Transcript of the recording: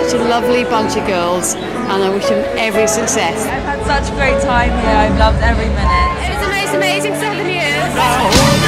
such a lovely bunch of girls, and I wish them every success. I've had such a great time here. I've loved every minute. It was the most amazing 7 years.